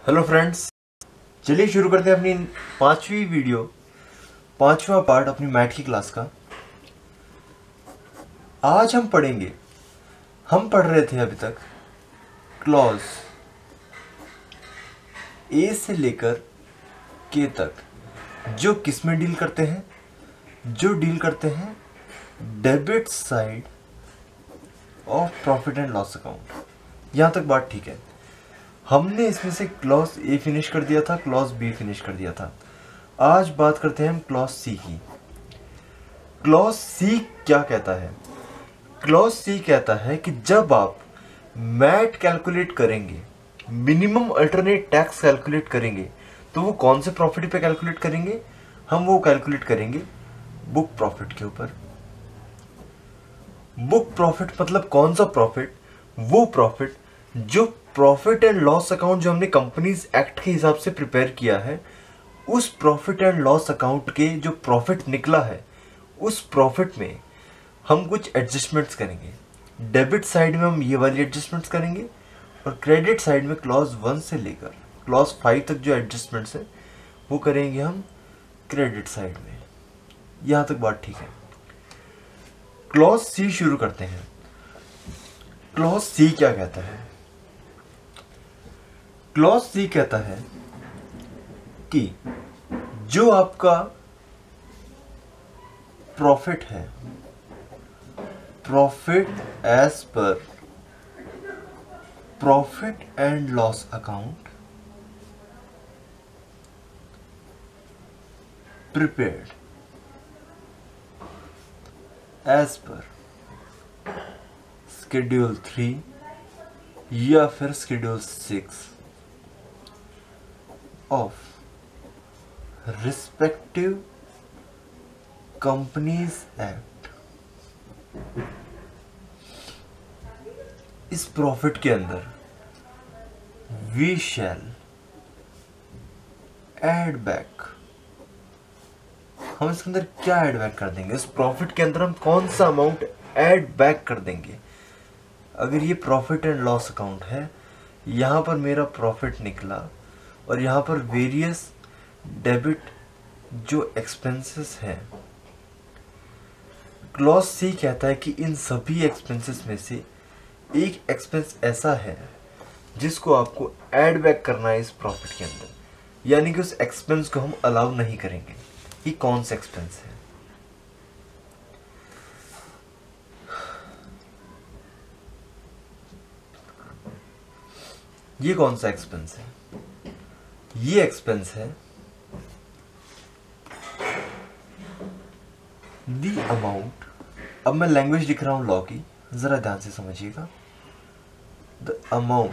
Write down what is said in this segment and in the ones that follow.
Hello friends, चलिए शुरू करते हैं अपनी पांचवी वीडियो, पांचवा पार्ट अपनी मैथ की क्लास का। आज हम पढ़ रहे थे अभी तक क्लॉज ए से लेकर के तक, जो किस में डील करते हैं, जो डील करते हैं debit side of profit and loss account. यहां तक बात ठीक है। हमने इसमें से क्लॉज ए फिनिश कर दिया था, क्लॉज बी फिनिश कर दिया था। आज बात करते हैं हम क्लॉज सी की। क्लॉज सी क्या कहता है? क्लॉज सी कहता है कि जब आप मैट कैलकुलेट करेंगे, मिनिमम अल्टरनेट टैक्स कैलकुलेट करेंगे, तो वो कौन से प्रॉफिट पे कैलकुलेट करेंगे? हम वो कैलकुलेट करेंगे बुक प्रॉफिट के ऊपर। बुक प्रॉफिट मतलब कौन सा प्रॉफिट? वो प्रॉफिट जो प्रॉफिट एंड लॉस अकाउंट जो हमने कंपनीज एक्ट के हिसाब से प्रिपेयर किया है, उस प्रॉफिट एंड लॉस अकाउंट के जो प्रॉफिट निकला है, उस प्रॉफिट में हम कुछ एडजस्टमेंट्स करेंगे। डेबिट साइड में हम ये वाली एडजस्टमेंट्स करेंगे और क्रेडिट साइड में क्लॉज 1 से लेकर क्लॉज 5 तक जो एडजस्टमेंट्स है वो करेंगे हम क्रेडिट साइड में। यहां तक बात ठीक है। क्लॉज सी शुरू करते हैं। क्लॉज सी क्या कहता है? क्लॉज सी कहता है कि जो आपका प्रॉफिट है, प्रॉफिट एज पर profit and loss account prepared as पर शेड्यूल 3 या फिर schedule 6 of respective companies act, इस प्रॉफिट के अंदर we shall add back, हम इसके अंदर क्या ऐड बैक कर देंगे? इस प्रॉफिट के अंदर हम कौन सा अमाउंट ऐड बैक कर देंगे? अगर ये प्रॉफिट एंड लॉस अकाउंट है, यहां पर मेरा प्रॉफिट निकला और यहाँ पर वेरियस डेबिट जो एक्सपेंसेस हैं, क्लॉज सी कहता है कि इन सभी एक्सपेंसेस में से एक एक्सपेंस ऐसा है जिसको आपको ऐड बैक करना है इस प्रॉफिट के अंदर, यानी कि उस एक्सपेंस को हम अलाउ नहीं करेंगे। ये कौन सा एक्सपेंस है? ये कौन सा एक्सपेंस है? ये एक्सपेंस है दी अमाउंट। अब मैं लैंग्वेज लिख रहा हूं लॉ की, जरा ध्यान से समझिएगा। द अमाउंट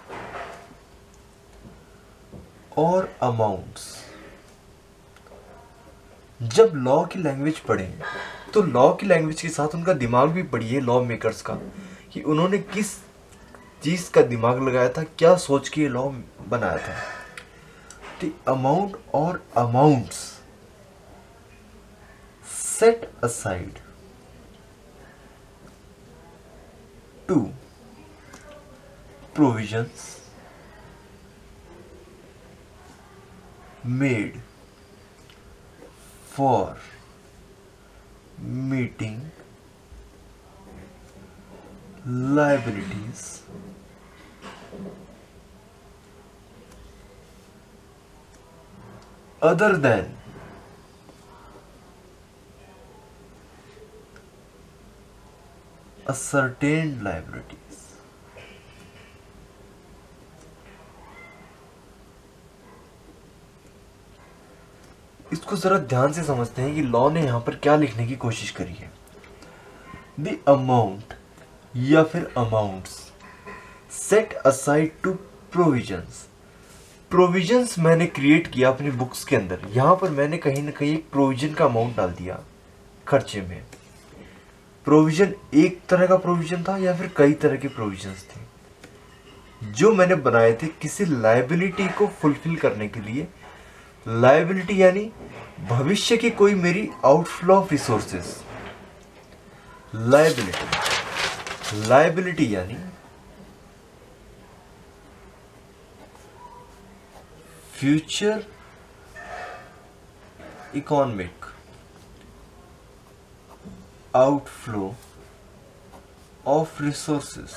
और अमाउंट्स। जब लॉ की लैंग्वेज पढ़ें तो लॉ की लैंग्वेज के साथ उनका दिमाग भी पढ़िए, लॉ मेकर्स का, कि उन्होंने किस चीज का दिमाग लगाया था, क्या सोच के लॉ बनाया था। The amount or amounts set aside to provisions made for meeting liabilities other than ascertained liabilities। इसको जरा ध्यान से समझते हैं कि लॉ ने यहां पर क्या लिखने की कोशिश करी है। द अमाउंट या फिर amounts set aside to provisions. Provisions मैंने क्रिएट किया अपनी बुक्स के अंदर। यहां पर मैंने कहीं ना कहीं एक प्रोविजन का अमाउंट डाल दिया खर्चे में। प्रोविजन एक तरह का प्रोविजन था या फिर कई तरह के प्रोविजंस थे जो मैंने बनाए थे किसी लायबिलिटी को फुलफिल करने के लिए। लायबिलिटी यानी भविष्य की कोई मेरी आउटफ्लो ऑफ रिसोर्सेस। लायबिलिटी यानी future economic outflow of resources.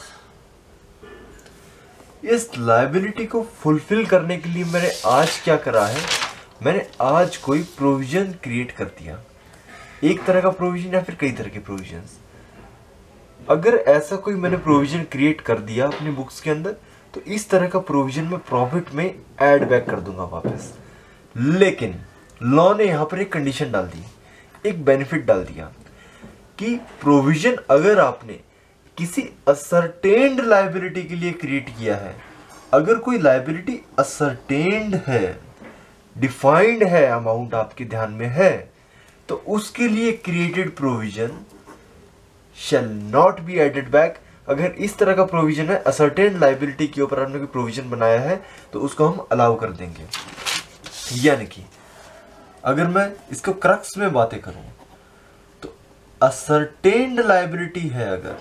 इस लायबिलिटी को फुलफिल करने के लिए मैंने आज क्या करा है, मैंने आज कोई प्रोविजन क्रिएट कर दिया। एक तरह का प्रोविजन या फिर कई तरह के प्रोविजंस। अगर ऐसा कोई मैंने प्रोविजन क्रिएट कर दिया अपनी बुक्स के अंदर, तो इस तरह का प्रोविजन मैं प्रॉफिट में ऐड बैक कर दूंगा वापस। लेकिन लॉ ने यहां पर एक कंडीशन डाल दी, एक बेनिफिट डाल दिया कि प्रोविजन अगर आपने किसी असर्टेन्ड लायबिलिटी के लिए क्रिएट किया है, अगर कोई लायबिलिटी असर्टेन्ड है, डिफाइंड है, अमाउंट आपके ध्यान में है, तो उसके लिए created provision shall not be added back. अगर इस तरह का प्रोविजन है, असर्टेन्ड लायबिलिटी के ऊपर आपने कोई प्रोविजन बनाया है, तो उसको हम अलाउ कर देंगे। यानी कि अगर मैं इसको क्रक्स में बातें करूं, तो असर्टेन्ड लायबिलिटी है, अगर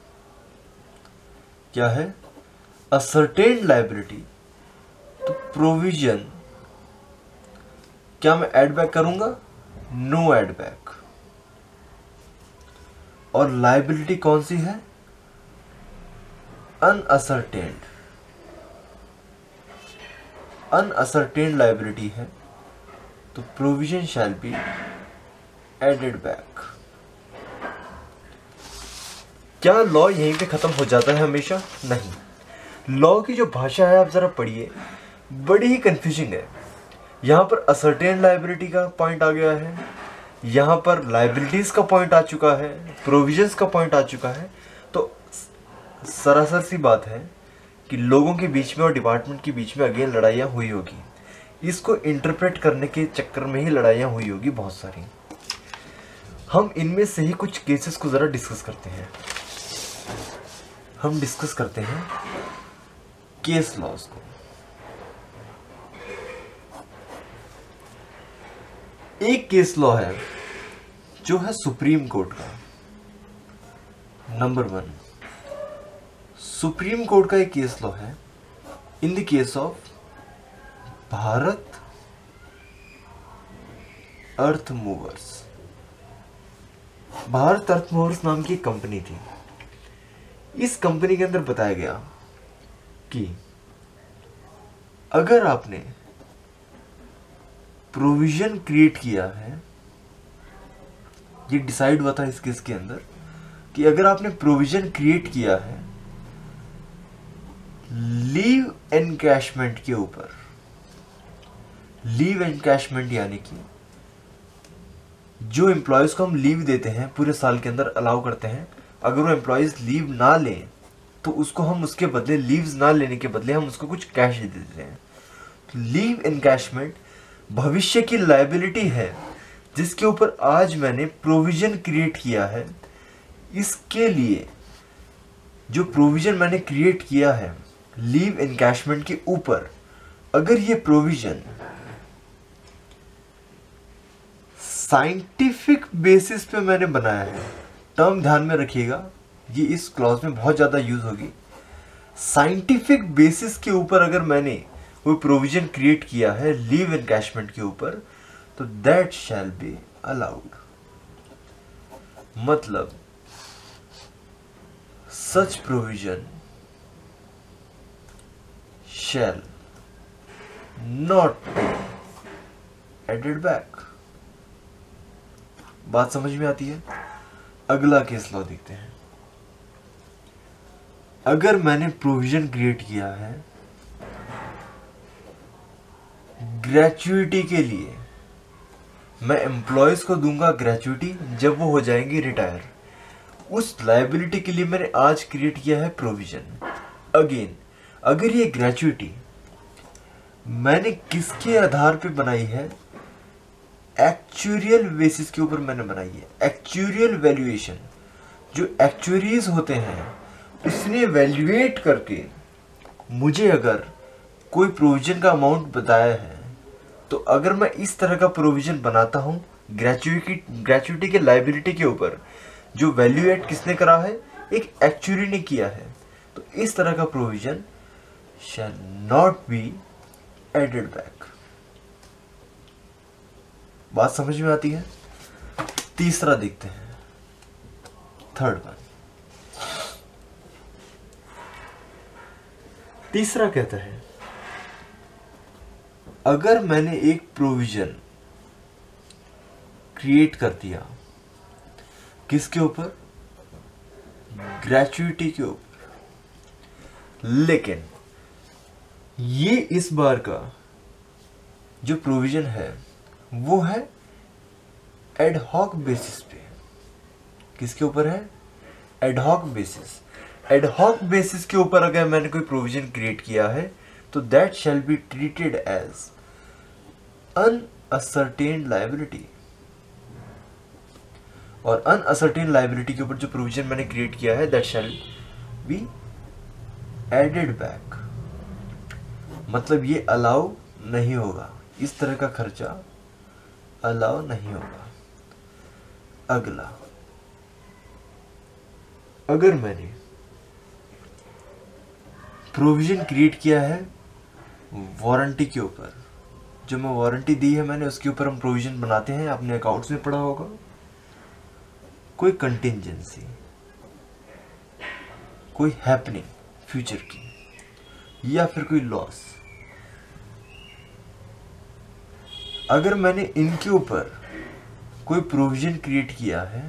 क्या है असर्टेन्ड लायबिलिटी, तो प्रोविजन क्या मैं ऐड बैक करूंगा? No add back. और लायबिलिटी कौन सी है? अनअसर्टेन्ड। अनअसर्टेन्ड लायबिलिटी है, तो provision shall be added back. क्या लॉ यहीं पे खत्म हो जाता है हमेशा? नहीं। लॉ की जो भाषा है आप जरा पढ़िए, बड़ी ही कंफ्यूजिंग है। यहां पर असर्टेन लायबिलिटी का पॉइंट आ गया है, यहां पर लायबिलिटीज का पॉइंट आ चुका है, प्रोविजंस का पॉइंट आ चुका है। तो सरासर सी बात है कि लोगों के बीच में और डिपार्टमेंट के बीच में अगेन लड़ाइयाँ हुई होगी। इसको इंटरप्रेट करने के चक्कर में ही लड़ाइयाँ हुई होगी बहुत सारी। हम इनमें से ही कुछ केसेस को ज़रा डिस्कस करते हैं। हम डिस्कस करते हैं केस लॉज को। एक केस लॉ है जो है सुप्रीम कोर्ट का। नंबर 1, सुप्रीम कोर्ट का एक केस लॉ है in the case of Bharat Earth Movers. Bharat Earth Movers नाम की एक कंपनी थी। इस कंपनी के अंदर बताया गया कि अगर आपने प्रोविजन क्रिएट किया है, ये डिसाइड हुआ था इस केस के अंदर कि अगर आपने प्रोविजन क्रिएट किया है लीव एनकैशमेंट के ऊपर, लीव एनकैशमेंट यानी कि जो एम्प्लॉयज को हम लीव देते हैं पूरे साल के अंदर अलाउ करते हैं, अगर वो एम्प्लॉयज लीव ना लें तो उसको हम उसके बदले, लीव्स ना लेने के बदले हम उसको कुछ कैश दे देते हैं। तो लीव एनकैशमेंट भविष्य की लायबिलिटी है जिसके ऊपर आज मैंने प्रोविजन क्रिएट किया है। इसके लिए जो प्रोविजन मैंने क्रिएट किया है लीव एनकैशमेंट के ऊपर, अगर ये प्रोविजन साइंटिफिक बेसिस पे मैंने बनाया है, टर्म ध्यान में रखिएगा, ये इस क्लॉज में बहुत ज़्यादा यूज होगी। साइंटिफिक बेसिस के ऊपर अगर मैंने कोई प्रोविजन क्रिएट किया है लीव एनकैशमेंट के ऊपर, तो दैट शैल बी अलाउड। मतलब such provision shall not be added back. बात समझ में आती है? अगला केस लॉ देखते हैं। अगर मैंने प्रोविजन क्रिएट किया है ग्रेचुइटी के लिए, मैं एम्प्लॉयज को दूंगा ग्रेचुइटी जब वो हो जाएंगे रिटायर, उस लायबिलिटी के लिए मैंने आज क्रिएट किया है प्रोविजन। अगेन अगर ये ग्रेचुइटी मैंने किसके आधार पे बनाई है, एक्चुरियल बेसिस के ऊपर मैंने बनाई है। एक्चुरियल वैल्यूएशन, जो एक्चुअरीज होते हैं उसने वैल्यूएट करके मुझे अगर कोई प्रोविजन का अमाउंट बताया है, तो अगर मैं इस तरह का प्रोविजन बनाता हूं ग्रेचुइटी के लायबिलिटी के ऊपर, जो वैल्यूएट किसने करा है, एक एक्चुअरी ने किया है, तो इस तरह का provision shall not be added back. बात समझ में आती है? तीसरा देखते हैं, थर्ड वन। तीसरा कहता है अगर मैंने एक प्रोविजन क्रिएट कर दिया, किसके ऊपर? ग्रेच्युइटी के ऊपर, लेकिन ये इस बार का जो प्रोविजन है वो है एडहॉक बेसिस पे। किसके ऊपर है? Ad hoc basis. एडहॉक बेसिस के ऊपर अगर मैंने कोई प्रोविजन क्रिएट किया है तो that shall be treated as unascertained liability. और अनअसर्टेन लायबिलिटी के ऊपर जो प्रोविजन मैंने क्रिएट किया है that shall be added back. मतलब ये अलाउ नहीं होगा, इस तरह का खर्चा अलाउ नहीं होगा। अगला, अगर मैंने प्रोविजन क्रिएट किया है वारंटी के ऊपर, जो मैं वारंटी दी है मैंने उसके ऊपर हम प्रोविजन बनाते हैं, आपने अकाउंट्स में पढ़ा होगा। कोई कंटिंजेंसी, कोई हैपनिंग फ्यूचर की, या फिर कोई लॉस, अगर मैंने इनके ऊपर कोई प्रोविजन क्रिएट किया है,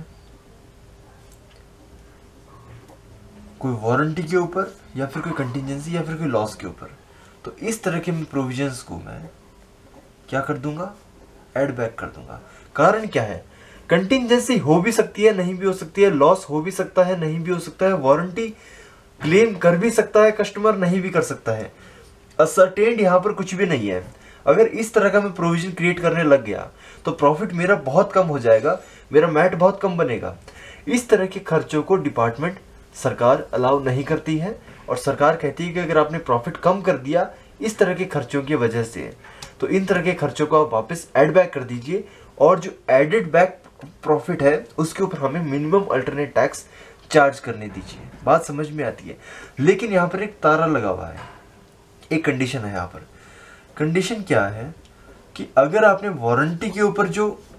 कोई वारंटी के ऊपर या फिर कोई कंटिंजेंसी या फिर कोई लॉस के ऊपर, तो इस तरह के प्रोविजंस को मैं क्या कर दूंगा? ऐड बैक कर दूंगा। कारण क्या है? कंटिंजेंसी हो भी सकती है, नहीं भी हो सकती है, लॉस हो भी सकता है, नहीं भी हो सकता है, वारंटी क्लेम कर भी सकता है कस्टमर, नहीं भी कर सकता है। असर्टेन्ड यहाँ पर कुछ भी नहीं है। अगर इस तरह का मैं प्रोविजन क्रिएट करने लग गया तो प्रॉफिट मेरा बहुत कम हो जाएगा, मेरा मैट बहुत कम बनेगा। इस तरह के खर्चों को डिपार्टमेंट सरकार अलाउ नहीं करती है, और सरकार कहती है कि अगर आपने प्रॉफिट कम कर दिया इस तरह के खर्चों की वजह से, तो इन तरह के खर्चों को आप वापस ऐड बैक कर दीजिए, और जो एडेड बैक प्रॉफिट है उसके ऊपर हमें मिनिमम अल्टरनेट टैक्स चार्ज करने दीजिए। बात समझ में आती है? लेकिन यहाँ पर एक तारा लगा हुआ है, एक कंडीशन है यहाँ पर। कंडीशन क्या है कि अगर आपने वारंटी के ऊपर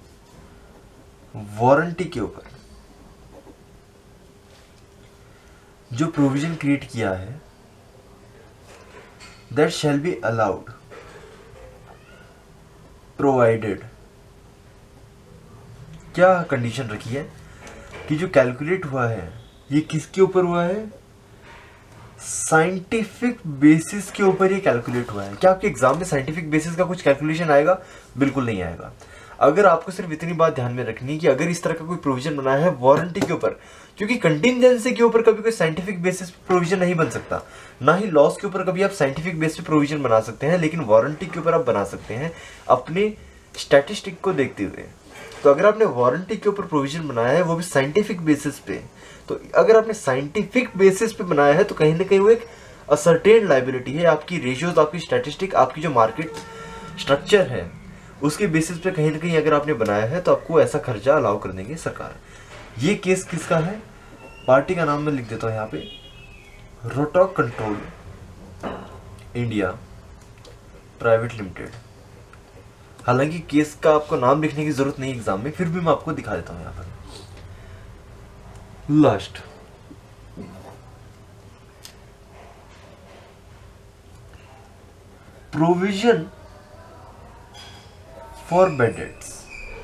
जो प्रोविजन क्रिएट किया है that shall be allowed provided, क्या कंडीशन रखी है कि जो कैलकुलेट हुआ है ये किसके ऊपर हुआ है? साइंटिफिक बेसिस के ऊपर ये कैलकुलेट हुआ है। क्या आपके एग्जाम में साइंटिफिक बेसिस का कुछ कैलकुलेशन आएगा? बिल्कुल नहीं आएगा। अगर आपको सिर्फ इतनी बात ध्यान में रखनी है कि अगर इस तरह का कोई प्रोविजन बनाया है वारंटी के ऊपर, क्योंकि कंटिंजेंसी के ऊपर कभी कोई साइंटिफिक बेसिस पे प्रोविजन नहीं बन सकता, ना ही लॉस के ऊपर कभी आप साइंटिफिक बेसिस पे प्रोविजन बना सकते हैं, लेकिन वारंटी के ऊपर आप बना सकते हैं अपने स्टैटिस्टिक को देखते हुए। तो अगर आपने वारंटी के ऊपर प्रोविजन बनाया है वो भी साइंटिफिक बेसिस पे, तो अगर आपने साइंटिफिक बेसिस पे बनाया है तो कहीं ना कहीं वो एक असर्टेन लायबिलिटी है। आपकी रेशियोज, आपकी स्टैटिस्टिक, आपकी जो मार्केट स्ट्रक्चर है उसके बेसिस पे कहीं ना कहीं अगर आपने बनाया है तो आपको ऐसा खर्चा अलाउ कर देंगे सरकार। ये केस किसका है? पार्टी का नाम मैं लिख देता हूँ यहाँ पे, Rotork control India private limited. हालांकि केस का आपको नाम लिखने की जरूरत नहीं एग्जाम में, फिर भी मैं आपको दिखा देता हूं यहां पर। Last, provision for bad debts.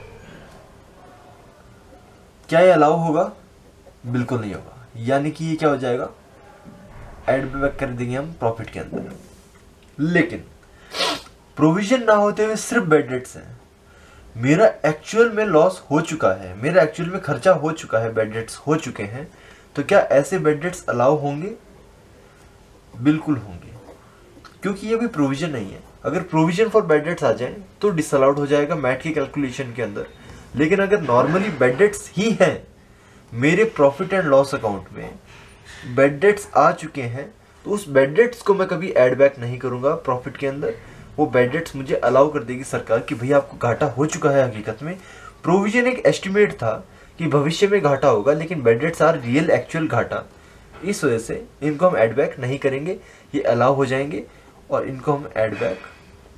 क्या ये अलाउ होगा? बिल्कुल नहीं होगा। यानी कि ये क्या हो जाएगा? ऐड बैक कर देंगे हम प्रॉफिट के अंदर। लेकिन प्रोविजन ना होते हुए सिर्फ बैड डेट्स हैं, मेरा एक्चुअल में लॉस हो चुका है, मेरा एक्चुअल में खर्चा हो चुका है, बैड डेट्स हो चुके हैं, तो क्या ऐसे बैड डेट्स अलाउ होंगे? बिल्कुल होंगे, क्योंकि ये भी प्रोविजन नहीं है। अगर प्रोविजन फॉर बैड डेट्स आ जाए तो डिसअलाउड हो जाएगा मैट की कैलकुलेशन के अंदर। लेकिन अगर नॉर्मली बैड डेट्स ही है, मेरे प्रॉफिट एंड लॉस अकाउंट में बैड डेट्स आ चुके हैं, तो उस बैड डेट्स को मैं कभी ऐड बैक नहीं करूंगा प्रॉफिट के अंदर। वो बैड डेट्स मुझे अलाउ कर देगी सरकार कि भैया आपको घाटा हो चुका है। हकीकत में प्रोविजन एक एस्टिमेट था कि भविष्य में घाटा होगा, लेकिन bad debts are real actual घाटा। इस वजह से इनको हम ऐड बैक नहीं करेंगे, ये अलाउ हो जाएंगे और इनको हम ऐड बैक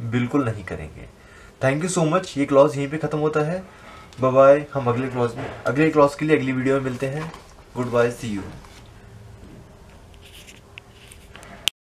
बिल्कुल नहीं करेंगे। Thank you so much. ये क्लॉज यहीं पे ख़त्म होता है। Bye bye. हम अगले क्लॉज के लिए अगली वीडियो में मिलते हैं। Goodbye, see you.